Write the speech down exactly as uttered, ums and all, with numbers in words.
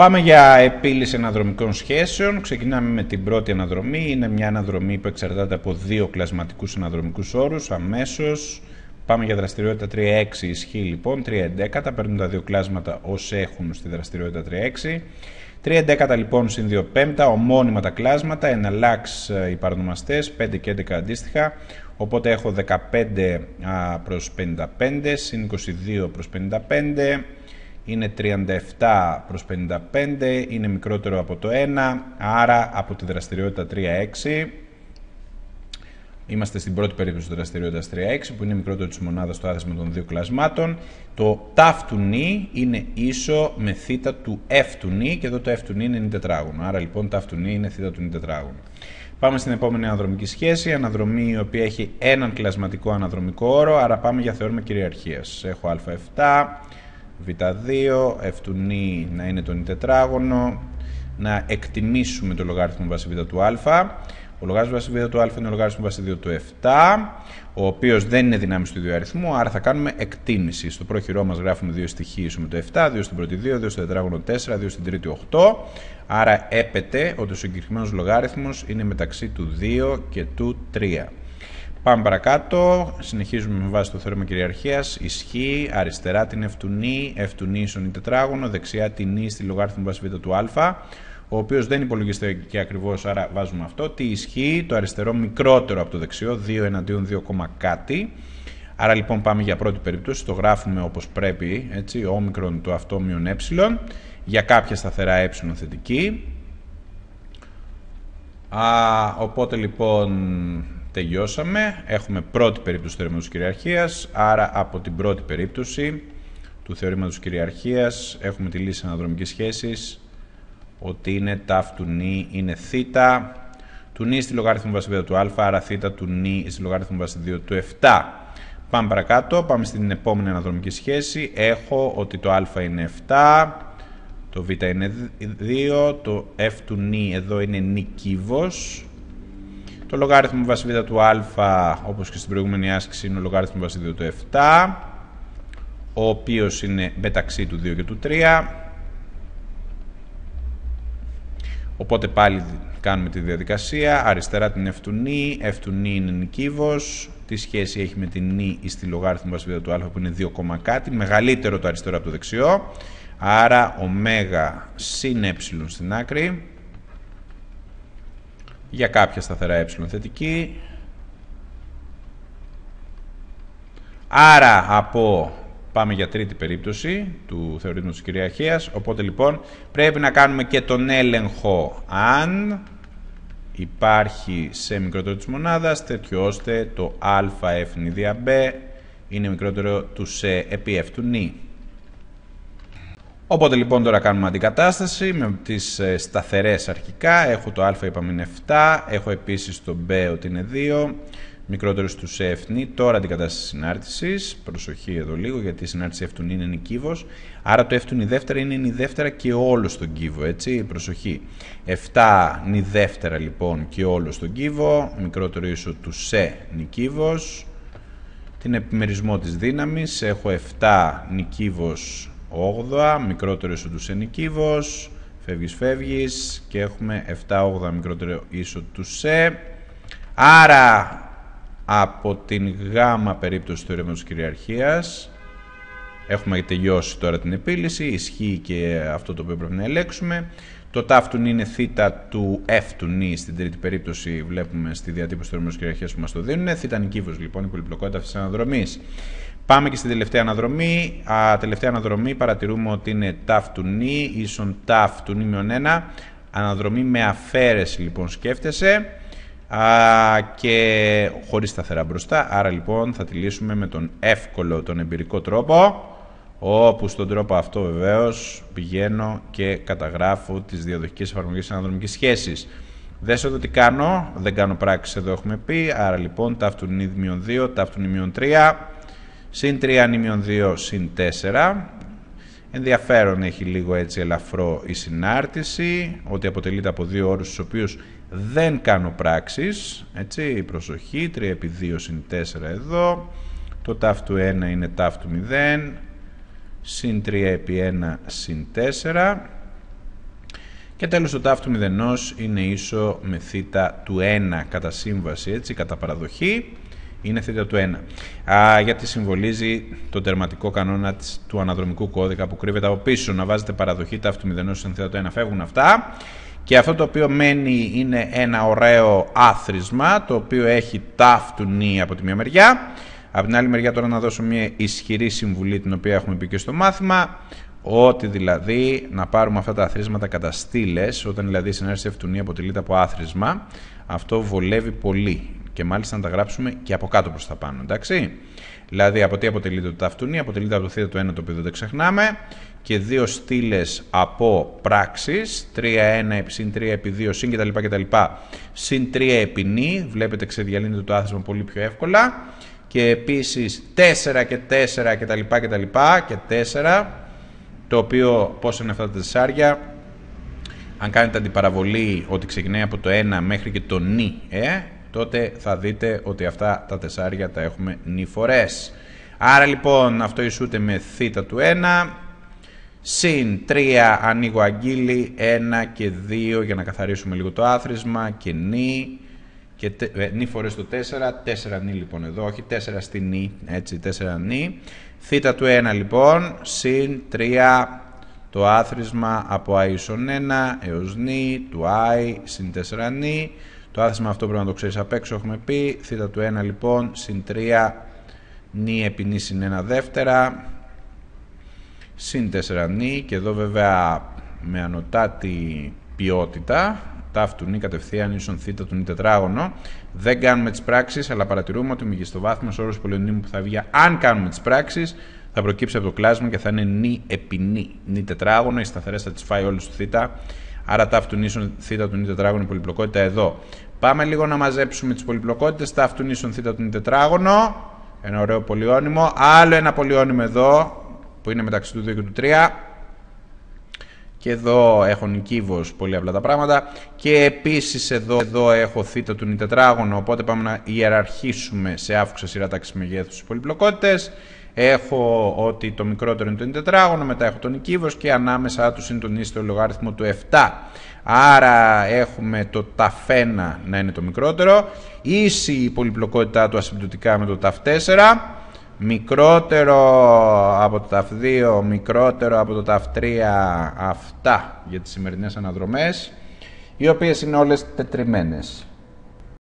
Πάμε για επίλυση αναδρομικών σχέσεων. Ξεκινάμε με την πρώτη αναδρομή. Είναι μια αναδρομή που εξαρτάται από δύο κλασματικούς αναδρομικούς όρους. Αμέσως πάμε για δραστηριότητα τρία έξι. Ισχύει λοιπόν τρία έντεκα. Παίρνουν τα δύο κλάσματα ως έχουν στη δραστηριότητα τρία έξι. τρία έντεκα λοιπόν συν δύο πέμπτα, ομώνυμα τα κλάσματα, εναλλάξ οι παρονομαστές, πέντε και έντεκα αντίστοιχα. Οπότε έχω δεκαπέντε προς πενήντα πέντε, συν είκοσι δύο προς πενήντα πέντε, είναι τριάντα επτά προς πενήντα πέντε, είναι μικρότερο από το ένα, άρα από τη δραστηριότητα τρία έξι. Είμαστε στην πρώτη περίπτωση της δραστηριότητας τρία έξι, που είναι μικρότερο της μονάδας στο άθροισμα των δύο κλασμάτων. Το ταφ του νι είναι ίσο με θ του f του νι, και εδώ το f του νι είναι νι τετράγωνο. Άρα λοιπόν ταφ του νι είναι θ του νι τετράγωνο. Πάμε στην επόμενη αναδρομική σχέση, αναδρομή η οποία έχει έναν κλασματικό αναδρομικό όρο, άρα πάμε για θεώρημα κυριαρχίας. Έχω α επτά, β δύο, f του νι να είναι το νι τετράγωνο, να εκτιμήσουμε το λογάριθμο βάση β του α. Ο λογάριθμος βάση β του α είναι ο λογάριθμος βάση δύο του επτά, ο οποίος δεν είναι δυνάμεις του ίδιου αριθμού, άρα θα κάνουμε εκτίμηση. Στο πρόχειρό μας γράφουμε δύο στοιχεία ίσο με το επτά, δύο στην πρώτη δύο, δύο στο τετράγωνο τέσσερα, δύο στην τρίτη οκτώ. Άρα έπεται ότι ο συγκεκριμένος λογάριθμος είναι μεταξύ του δύο και του τρία. Πάμε παρακάτω, συνεχίζουμε με βάση το θεώρημα κυριαρχίας. Ισχύει αριστερά την f του νι, f του νι ίσον νι τετράγωνο, δεξιά την νι στη λογάριθμο βάση β του α, ο οποίος δεν υπολογίζεται και ακριβώς, άρα βάζουμε αυτό. Τι ισχύει, το αριστερό μικρότερο από το δεξιό, δύο εναντίον δύο, κάτι. Άρα λοιπόν πάμε για πρώτη περίπτωση, το γράφουμε όπως πρέπει, έτσι, όμικρον το αυτό μειον ε, για κάποια σταθερά ε θετική. Α, οπότε λοιπόν τελειώσαμε, έχουμε πρώτη περίπτωση του θεωρήματος κυριαρχίας, άρα από την πρώτη περίπτωση του θεωρήματος κυριαρχίας έχουμε τη λύση αναδρομικής σχέσης, ότι είναι ταφ του νι είναι θ του νι στη λογάριθμο βάση β του α, άρα θ του νι στη λογάριθμο βάση δύο του επτά. Πάμε παρακάτω, πάμε στην επόμενη αναδρομική σχέση. Έχω ότι το α είναι επτά, το β είναι δύο, το f του νι εδώ είναι νικίβος. Το λογάριθμο βάση β του α, όπως και στην προηγούμενη άσκηση, είναι ο λογάριθμο βάση δύο του επτά, ο οποίος είναι μεταξύ του δύο και του τρία. Οπότε πάλι κάνουμε τη διαδικασία, αριστερά την f του νι, f του νι είναι νικίβος, τι σχέση έχει με την νι στη λογάριθμο βάση β του α που είναι δύο, κάτι, μεγαλύτερο το αριστερό από το δεξιό, άρα ω συν ε στην άκρη, για κάποια σταθερά ε θετική, άρα από... Πάμε για τρίτη περίπτωση του θεωρήματος κυριαρχίας, οπότε λοιπόν πρέπει να κάνουμε και τον έλεγχο αν υπάρχει σε μικρότερο της μονάδας, τέτοιο ώστε το αf νι δια b είναι μικρότερο του σε επί f του νι. Οπότε λοιπόν τώρα κάνουμε αντικατάσταση με τις σταθερές αρχικά. Έχω το α είπαμε είναι επτά, έχω επίσης το b ότι είναι δύο, μικρότερο του σε f νι. Τώρα αντικατάσταση συνάρτησης, προσοχή εδώ λίγο γιατί η συνάρτηση f του νι είναι νικίβος, άρα το f του νι δεύτερα είναι νι δεύτερα και όλο στον κύβο, έτσι, προσοχή. επτά νι δεύτερα λοιπόν και όλο στον κύβο, μικρότερο ίσο του σε νικίβος. Την επιμερισμό της δύναμης έχω επτά νικίβος όγδοα, μικρότερο ίσο του σε νικίβος, φεύγεις φεύγεις και έχουμε επτά όγδοα μικρότερο ίσο του σε. Άρα από την γάμα περίπτωση του θεωρήματος κυριαρχίας έχουμε τελειώσει τώρα την επίλυση, ισχύει και αυτό το οποίο πρέπει να ελέγξουμε. Το ταφ του νι είναι θ του f του νι, στην τρίτη περίπτωση βλέπουμε στη διατύπωση του θεωρήματος κυριαρχίας που μας το δίνουν. Θ νικίβος λοιπόν η πολυπλοκότητα αυτής της αναδρομής. Πάμε και στην τελευταία αναδρομή. Α, τελευταία αναδρομή παρατηρούμε ότι είναι ταφ του νι ίσον ταφ του νι μειον ένα. Αναδρομή με αφαίρεση λοιπόν σκέφτεσαι. Α, και χωρίς σταθερά μπροστά, άρα λοιπόν θα τη λύσουμε με τον εύκολο, τον εμπειρικό τρόπο, όπου στον τρόπο αυτό βεβαίως πηγαίνω και καταγράφω τις διαδοχικές εφαρμογές της αναδρομικής σχέσης. Δες εδώ τι κάνω, δεν κάνω πράξεις εδώ έχουμε πει, άρα λοιπόν ταφ του νι μειον δύο, ταφ του νι μειον τρία, συν τρία νι μειον δύο, συν τέσσερα. Ενδιαφέρον έχει λίγο έτσι ελαφρό η συνάρτηση, ότι αποτελείται από δύο όρους στους οποίους δεν κάνω πράξεις, έτσι, προσοχή, τρία επί δύο συν τέσσερα εδώ, το ταφ του ένα είναι ταφ του μηδέν, συν τρία επί ένα συν τέσσερα, Και τέλος το τάφ του μηδενός είναι ίσο με θ του ένα κατά σύμβαση, έτσι, κατά παραδοχή. Είναι θ του ένα. Α, γιατί συμβολίζει τον τερματικό κανόνα της, του αναδρομικού κώδικα που κρύβεται από πίσω. Να βάζετε παραδοχή τάφ του μηδενός σε θ του ένα, φεύγουν αυτά. Και αυτό το οποίο μένει είναι ένα ωραίο άθροισμα, το οποίο έχει τάφ του νι από τη μία μεριά. Από την άλλη μεριά τώρα να δώσω μια ισχυρή συμβουλή, την οποία έχουμε πει και στο μάθημα, ότι δηλαδή να πάρουμε αυτά τα αθροίσματα κατά στήλες, όταν δηλαδή η συνάρτηση F του νι αποτελείται από άθροισμα, αυτό βολεύει πολύ. Και μάλιστα να τα γράψουμε και από κάτω προς τα πάνω, εντάξει. Δηλαδή από τι αποτελείται το τάφ του νι, αποτελείται από το θ του ένα, το οποίο δεν το ξεχνάμε, και δύο στήλες από πράξεις, τρία ένα συν τρία επί δύο συν κτλ. κτλ συν τρία επί νι, βλέπετε ξεδιαλύνεται το άθροισμα πολύ πιο εύκολα, και επίσης τέσσερα και τέσσερα κτλ. κτλ και τέσσερα, το οποίο πώς είναι αυτά τα τεσσάρια. Αν κάνετε αντιπαραβολή ότι ξεκινάει από το ένα μέχρι και το νι, ε, τότε θα δείτε ότι αυτά τα τεσσάρια τα έχουμε νι φορές. Άρα λοιπόν αυτό ισούται με θ του ένα, συν τρία ανοίγω αγγείλη, ένα και δύο για να καθαρίσουμε λίγο το άθροισμα, και νι, και τε, ε, νι φορές το τέσσερα, τέσσερα νι λοιπόν εδώ, όχι τέσσερα στη νι, έτσι, τέσσερα νι. Θ του ένα λοιπόν, συν τρία το άθροισμα από i ίσον ένα έως νι του i συν τέσσερα νι. Το άθροισμα αυτό πρέπει να το ξέρεις απ' έξω, έχουμε πει. Θ του ένα λοιπόν, συν τρία νι επί νι συν ένα δεύτερα, συν τέσσερα νι, και εδώ βέβαια με ανωτάτη ποιότητα, τάφ του νι κατευθείαν ίσον θ του νι τετράγωνο. Δεν κάνουμε τις πράξεις, αλλά παρατηρούμε ότι ο μεγιστοβάθμιος όρος πολυονίμου που θα βγει, αν κάνουμε τις πράξεις, θα προκύψει από το κλάσμα και θα είναι νι επί νι. Νι τετράγωνο, οι σταθερές θα τις φάει όλες του θ. Άρα τάφ του νι ίσον θ του νι τετράγωνο, η πολυπλοκότητα εδώ. Πάμε λίγο να μαζέψουμε τις πολυπλοκότητες. Τάφ του νι ίσον θ του νι τετράγωνο, ένα ωραίο πολυώνυμο. Άλλο ένα πολυώνυμο εδώ, που είναι μεταξύ του δύο και του τρία. Και εδώ έχω νικήβος, πολύ απλά τα πράγματα. Και επίσης εδώ, εδώ έχω θ του νι τετράγωνο, οπότε πάμε να ιεραρχήσουμε σε αύξουσα σειρά τάξης μεγέθους τις πολυπλοκότητες. Έχω ότι το μικρότερο είναι το νι τετράγωνο, μετά έχω τον νικήβος και ανάμεσα τους είναι το νι στο λογάριθμο του επτά. Άρα έχουμε το τάφ ένα να είναι το μικρότερο, ίση η πολυπλοκότητά του ασυμπτωτικά με το τάφ τέσσερα, μικρότερο από το τάφ δύο, μικρότερο από το τάφ τρία, αυτά για τις σημερινές αναδρομές, οι οποίες είναι όλες τετριμένες.